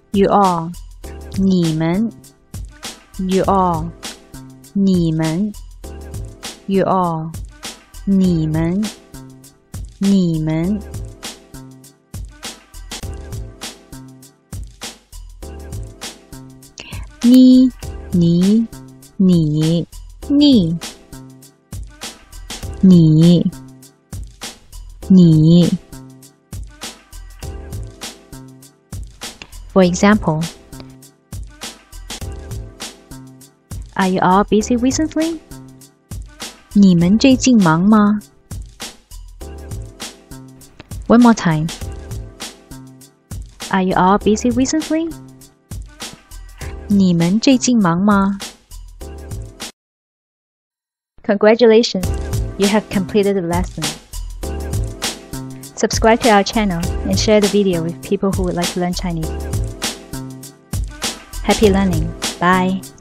You all, 你们 You all, 你们 You all, 你们你们你你你你你你 For example, Are you all busy recently? 你们最近忙吗 One more time. Are you all busy recently? 你们最近忙吗 Congratulations, you have completed the lesson. Subscribe to our channel and share the video with people who would like to learn Chinese. Happy learning. Bye.